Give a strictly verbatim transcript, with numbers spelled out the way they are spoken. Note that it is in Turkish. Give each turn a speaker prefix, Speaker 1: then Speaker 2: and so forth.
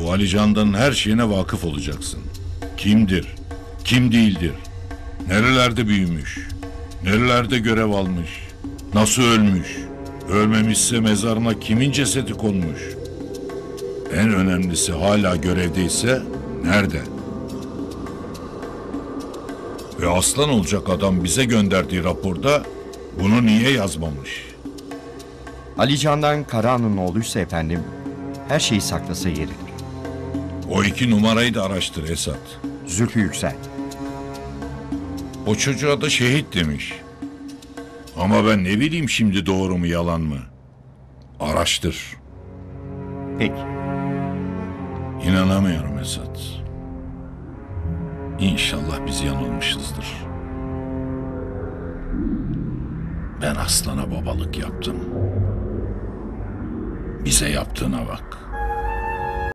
Speaker 1: Bu Ali Candan'ın her şeyine vakıf olacaksın. Kimdir? Kim değildir? Nerelerde büyümüş? Nerelerde görev almış? Nasıl ölmüş? Ölmemişse mezarına kimin cesedi konmuş? En önemlisi hala görevdeyse nerede? Ve aslan olacak adam bize gönderdiği raporda bunu niye yazmamış?
Speaker 2: Ali Candan Karahan'ın oğluysa efendim, her şeyi saklasa yeridir.
Speaker 1: O iki numarayı da araştır Esat.
Speaker 2: Zülfü Yüksel.
Speaker 1: O çocuğa da şehit demiş. Ama ben ne bileyim şimdi doğru mu yalan mı? Araştır.
Speaker 2: Peki.
Speaker 1: İnanamıyorum Esat. İnşallah biz yanılmışızdır. Ben aslana babalık yaptım. Bize yaptığına bak.